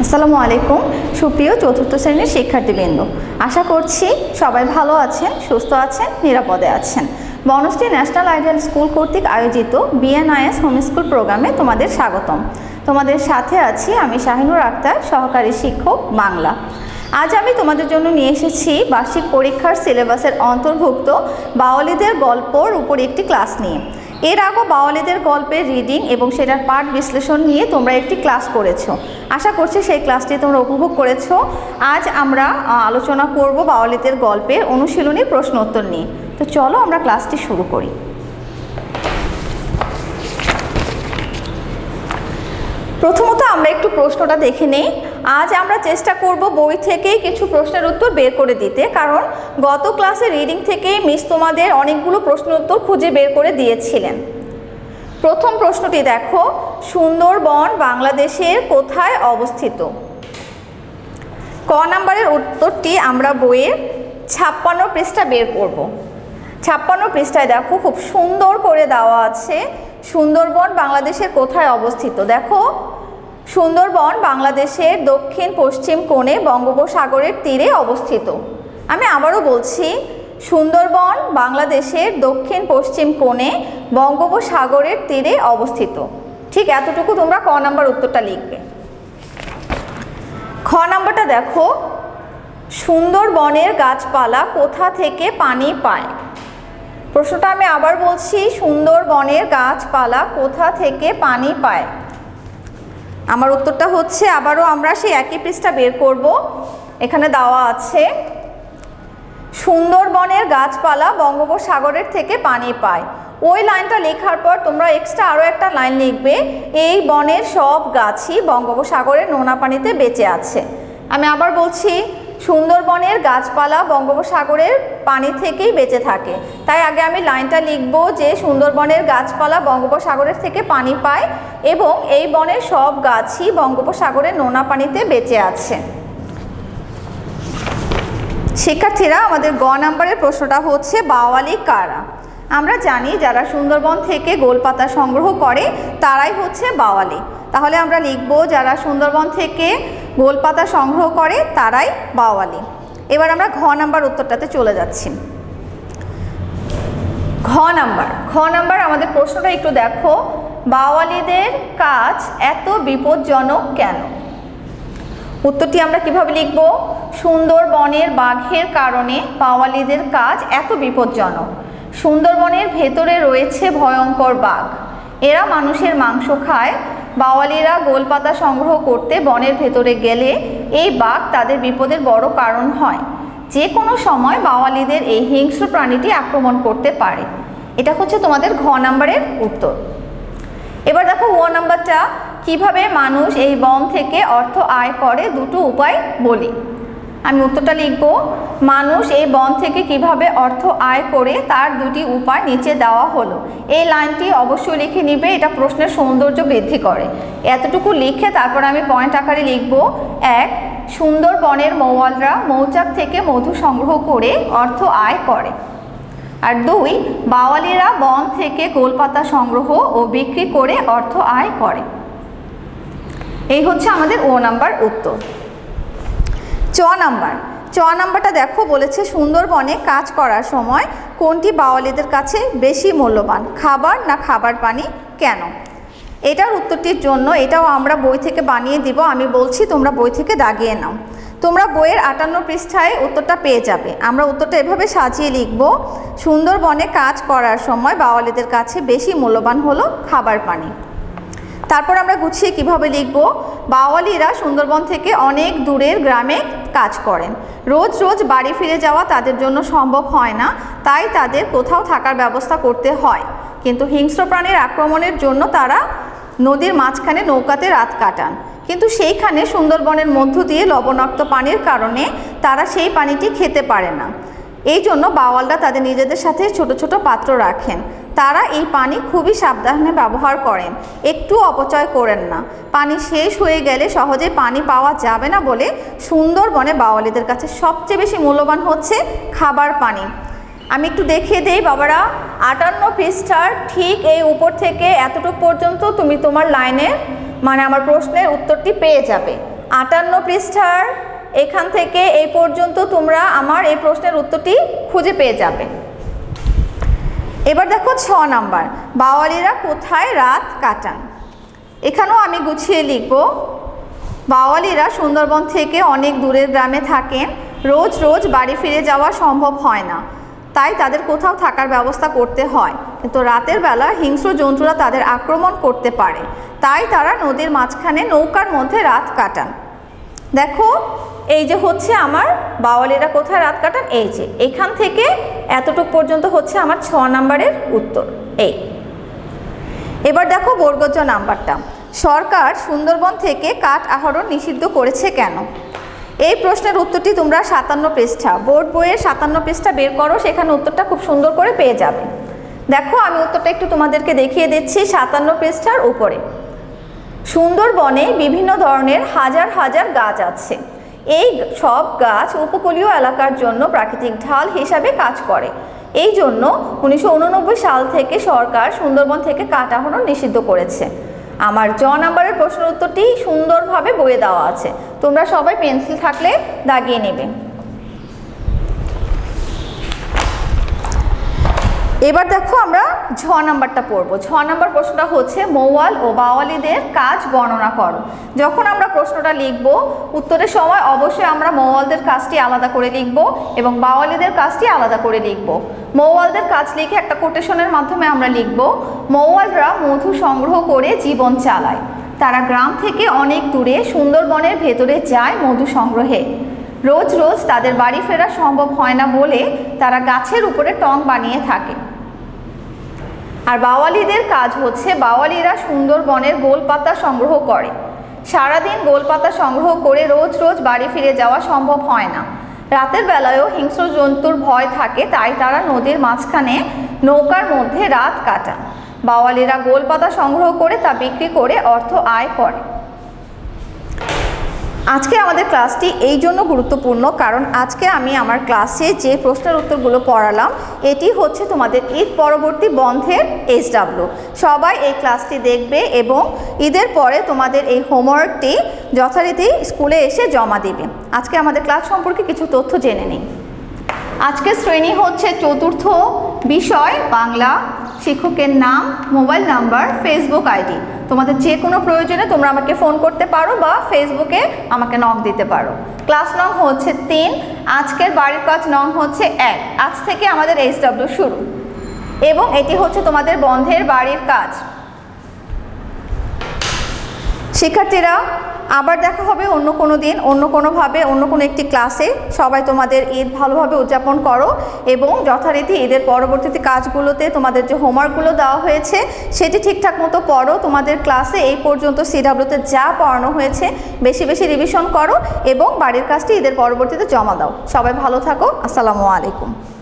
আসসালামু আলাইকুম সুপ্রিয় চতুর্থ শ্রেণীর শিক্ষার্থীবৃন্দ, আশা করছি সবাই ভালো আছেন, সুস্থ আছেন, নিরাপদে আছেন। বনশ্রী ন্যাশনাল আইডিয়াল স্কুল কর্তৃক আয়োজিত বিএনআইএস হোম স্কুল প্রোগ্রামে তোমাদের স্বাগতম। তোমাদের সাথে আছি আমি শাহিনুর আক্তার, সহকারী শিক্ষক বাংলা। আজ আমি তোমাদের জন্য নিয়ে এসেছি বার্ষিক পরীক্ষার সিলেবাসের অন্তর্ভুক্ত বাওয়ালিদের গল্পর উপর একটি ক্লাস নিয়ে। এর আগে বাওয়ালিদের গল্পের রিডিং এবং সেটার পাঠ বিশ্লেষণ নিয়ে তোমরা একটি ক্লাস করেছো। আশা করছি সেই ক্লাসটি তোমরা উপভোগ করেছো। আজ আমরা আলোচনা করব বাওয়ালিদের গল্পের অনুশীলনী প্রশ্ন উত্তর নিয়ে। তো চলো আমরা ক্লাসটি শুরু করি। প্রথমত আমরা একটু প্রশ্নটা দেখে নেই। আজ আমরা চেষ্টা করব বই থেকেই কিছু প্রশ্নের উত্তর বের করে দিতে, কারণ গত ক্লাসে রিডিং থেকেই মিস তোমাদের অনেকগুলো প্রশ্ন উত্তর খুঁজে বের করে দিয়েছিলেন। প্রথম প্রশ্নটি দেখো, সুন্দরবন বাংলাদেশের কোথায় অবস্থিত? ক নাম্বারের উত্তরটি আমরা বইয়ের 56 পৃষ্ঠা বের করব। 56 পৃষ্ঠায় দেখো খুব সুন্দর করে দেওয়া আছে সুন্দরবন বাংলাদেশের কোথায় অবস্থিত। দেখো, সুন্দরবন বাংলাদেশের দক্ষিণ পশ্চিম কোণে বঙ্গোপসাগরের তীরে অবস্থিত। আমি আবারও বলছি, সুন্দরবন বাংলাদেশের দক্ষিণ পশ্চিম কোণে বঙ্গোপসাগরের তীরে অবস্থিত। ঠিক এতটুকু তোমরা ক নাম্বার উত্তরটা লিখবে। খ নাম্বারটা দেখো, সুন্দরবনের গাছপালা কোথা থেকে পানি পায়? প্রশ্নটা আমি আবার বলছি, সুন্দরবনের গাছপালা কোথা থেকে পানি পায়? আমার উত্তরটা হচ্ছে, আবারও আমরা সেই একই পৃষ্ঠা বের করব। এখানে দেওয়া আছে সুন্দরবনের গাছপালা বঙ্গোপসাগরের থেকে পানি পায়। ওই লাইনটা লেখার পর তোমরা এক্সট্রা আরও একটা লাইন লিখবে, এই বনের সব গাছই বঙ্গোপসাগরের নোনা পানিতে বেঁচে আছে। আমি আবার বলছি, সুন্দরবনের গাছপালা বঙ্গোপসাগরের পানি থেকেই বেঁচে থাকে। তাই আগে আমি লাইনটা লিখব যে সুন্দরবনের গাছপালা বঙ্গোপসাগরের থেকে পানি পায় এবং এই বনের সব গাছই বঙ্গোপসাগরের নোনা পানিতে বেঁচে আছে। শিক্ষার্থীরা, আমাদের গ নাম্বারের প্রশ্নটা হচ্ছে বাওয়ালি কারা? আমরা জানি যারা সুন্দরবন থেকে গোলপাতা সংগ্রহ করে তারাই হচ্ছে বাওয়ালি। তাহলে আমরা লিখব যারা সুন্দরবন থেকে গোলপাতা সংগ্রহ করে তারাই বাওয়ালি। এবার আমরা ঘ নাম্বার উত্তরটাতে চলে যাচ্ছি। ঘ নাম্বার আমাদের প্রশ্নটা একটু দেখো, বাওয়ালিদের কাজ এত বিপজ্জনক কেন? উত্তরটি আমরা কিভাবে লিখব? সুন্দরবনের বাঘের কারণে বাওয়ালিদের কাজ এত বিপজ্জনক। সুন্দরবনের ভেতরে রয়েছে ভয়ঙ্কর বাঘ, এরা মানুষের মাংস খায়। বাওয়ালিরা গোলপাতা সংগ্রহ করতে বনের ভেতরে গেলে এই বাঘ তাদের বিপদের বড় কারণ হয়। যে কোনো সময় বাওয়ালিদের এই হিংস্র প্রাণীটি আক্রমণ করতে পারে। এটা হচ্ছে তোমাদের ঘ নাম্বারের উত্তর। এবার দেখো ও নাম্বারটা, কিভাবে মানুষ এই বন থেকে অর্থ আয় করে দুটো উপায় বলি। আমি উত্তরটা লিখব, মানুষ এই বন থেকে কিভাবে অর্থ আয় করে তার দুটি উপায় নিচে দেওয়া হলো। এই লাইনটি অবশ্যই লিখে নিবে, এটা প্রশ্নের সৌন্দর্য বৃদ্ধি করে। এতটুকু লিখে তারপর আমি পয়েন্ট আকারে লিখব, 1. সুন্দরবনের মৌয়ালরা মৌচাক থেকে মধু সংগ্রহ করে অর্থ আয় করে। আর 2. বাওয়ালিরা বন থেকে গোলপাতা সংগ্রহ ও বিক্রি করে অর্থ আয় করে। এই হচ্ছে আমাদের ও নাম্বার উত্তর। চ নাম্বারটা দেখো, বলেছে সুন্দরবনে কাজ করার সময় কোনটি বাওয়ালিদের কাছে বেশি মূল্যবান, খাবার না খাবার পানি, কেন? এটার উত্তরটির জন্য এটাও আমরা বই থেকে বানিয়ে দিব। আমি বলছি, তোমরা বই থেকে দাগিয়ে নাও। তোমরা বইয়ের 58 পৃষ্ঠায় উত্তরটা পেয়ে যাবে। আমরা উত্তরটা এভাবে সাজিয়ে লিখব, সুন্দরবনে কাজ করার সময় বাওয়ালিদের কাছে বেশি মূল্যবান হলো খাবার পানি। তারপর আমরা গুছিয়ে কিভাবে লিখব, বাওয়ালিরা সুন্দরবন থেকে অনেক দূরের গ্রামে কাজ করেন। রোজ রোজ বাড়ি ফিরে যাওয়া তাদের জন্য সম্ভব হয় না, তাই তাদের কোথাও থাকার ব্যবস্থা করতে হয়। কিন্তু হিংস্র প্রাণীর আক্রমণের জন্য তারা নদীর মাঝখানে নৌকাতে রাত কাটান। কিন্তু সেইখানে সুন্দরবনের মধ্য দিয়ে লবণাক্ত পানির কারণে তারা সেই পানিটি খেতে পারে না। এই জন্য বাওয়ালরা তাদের নিজেদের সাথে ছোট ছোট পাত্র রাখেন। তারা এই পানি খুবই সাবধানে ব্যবহার করেন, একটু অপচয় করেন না। পানি শেষ হয়ে গেলে সহজে পানি পাওয়া যাবে না বলে সুন্দরবনে বাওয়ালিদের কাছে সবচেয়ে বেশি মূল্যবান হচ্ছে খাবার পানি। আমি একটু দেখিয়ে দেই বাবারা, 58 পৃষ্ঠার ঠিক এই উপর থেকে এতটুকু পর্যন্ত তুমি তোমার লাইনের মানে আমার প্রশ্নের উত্তরটি পেয়ে যাবে। 58 পৃষ্ঠার এখান থেকে এই পর্যন্ত তোমরা আমার এই প্রশ্নের উত্তরটি খুঁজে পেয়ে যাবে। এবার দেখো 6 নাম্বার, বাওয়ালিরা কোথায় রাত কাটান। এখানেও আমি গুছিয়ে লিখব, বাওয়ালিরা সুন্দরবন থেকে অনেক দূরের গ্রামে থাকেন। রোজ রোজ বাড়ি ফিরে যাওয়া সম্ভব হয় না, তাই তাদের কোথাও থাকার ব্যবস্থা করতে হয়। কিন্তু রাতের বেলা হিংস্র জন্তুরা তাদের আক্রমণ করতে পারে, তাই তারা নদীর মাঝখানে নৌকার মধ্যে রাত কাটান। দেখো এই যে হচ্ছে আমার বাওয়ালিরা কোথায় রাত কাটান, এই যে এখান থেকে এতটুক পর্যন্ত হচ্ছে আমার 6 নাম্বারের উত্তর। এই এবার দেখো বর্গজ নাম্বারটা, সরকার সুন্দরবন থেকে কাঠ আহরণ নিষিদ্ধ করেছে কেন। এই প্রশ্নের উত্তরটি তোমরা 57 পৃষ্ঠা, বোর্ড বইয়ের 57 পৃষ্ঠা বের করো, সেখানে উত্তরটা খুব সুন্দর করে পেয়ে যাবে। দেখো আমি উত্তরটা একটু তোমাদেরকে দেখিয়ে দিচ্ছি। 57 পৃষ্ঠার উপরে, সুন্দরবনে বিভিন্ন ধরনের হাজার হাজার গাছ আছে। এই সব গাছ উপকূলীয় এলাকার জন্য প্রাকৃতিক ঢাল হিসাবে কাজ করে। এই জন্য 1989 সাল থেকে সরকার সুন্দরবন থেকে কাঠ আহরণ নিষিদ্ধ করেছে। আমার জ নাম্বারের প্রশ্নের উত্তরটি সুন্দরভাবে বইয়ে দেওয়া আছে, তোমরা সবাই পেন্সিল থাকলে দাগিয়ে নেবে। এবার দেখো আমরা ঝ নাম্বারটা পড়বো। 6 নাম্বার প্রশ্নটা হচ্ছে মৌয়াল ও বাওয়ালিদের কাজ বর্ণনা করো। যখন আমরা প্রশ্নটা লিখব উত্তরের সময় অবশ্যই আমরা মৌয়ালদের কাজটি আলাদা করে লিখব এবং বাওয়ালিদের কাজটি আলাদা করে লিখব। মৌয়ালদের কাজ লিখে একটা কোটেশনের মাধ্যমে আমরা লিখব, মৌয়ালরা মধু সংগ্রহ করে জীবন চালায়। তারা গ্রাম থেকে অনেক দূরে সুন্দরবনের ভেতরে যায় মধু সংগ্রহে। রোজ রোজ তাদের বাড়ি ফেরা সম্ভব হয় না বলে তারা গাছের উপরে টং বানিয়ে থাকে। আর বাওয়ালিদের কাজ হচ্ছে, বাওয়ালিরা সুন্দরবনের গোলপাতা সংগ্রহ করে। সারাদিন গোলপাতা সংগ্রহ করে রোজ রোজ বাড়ি ফিরে যাওয়া সম্ভব হয় না। রাতের বেলায়ও হিংস্র জন্তুর ভয় থাকে, তাই তারা নদীর মাঝখানে নৌকার মধ্যে রাত কাটান। বাওয়ালিরা গোলপাতা সংগ্রহ করে তা বিক্রি করে অর্থ আয় করে। আজকে আমাদের ক্লাসটি এই জন্য গুরুত্বপূর্ণ কারণ আজকে আমি আমার ক্লাসে যে প্রশ্নের উত্তরগুলো পড়ালাম এটি হচ্ছে তোমাদের ঈদ পরবর্তী বন্ধের SW। সবাই এই ক্লাসটি দেখবে এবং ঈদের পরে তোমাদের এই হোমওয়ার্কটি যথারীতি স্কুলে এসে জমা দিবে। আজকে আমাদের ক্লাস সম্পর্কে কিছু তথ্য জেনে নিই। আজকের শ্রেণী হচ্ছে চতুর্থ, বিষয় বাংলা, শিক্ষকের নাম, মোবাইল নাম্বার, ফেসবুক আইডি। তোমাদের যে কোনো প্রয়োজনে তোমরা আমাকে ফোন করতে পারো বা ফেসবুকে আমাকে নক দিতে পারো। ক্লাস নং হচ্ছে 3, আজকের বাড়ির কাজ নং হচ্ছে 1। আজ থেকে আমাদের SW শুরু এবং এটি হচ্ছে তোমাদের বন্ধের বাড়ির কাজ। শিক্ষার্থীরা আবার দেখা হবে অন্য কোনো দিন, অন্য কোনোভাবে, অন্য কোনো একটি ক্লাসে। সবাই তোমাদের ঈদ ভালোভাবে উদযাপন করো এবং যথারীতি ঈদের পরবর্তীতে কাজগুলোতে তোমাদের যে হোমওয়ার্কগুলো দেওয়া হয়েছে সেটি ঠিকঠাক মতো পড়ো। তোমাদের ক্লাসে এই পর্যন্ত CWতে যা পড়ানো হয়েছে বেশি বেশি রিভিশন করো এবং বাড়ির কাজটি ঈদের পরবর্তীতে জমা দাও। সবাই ভালো থাকো। আসসালামু আলাইকুম।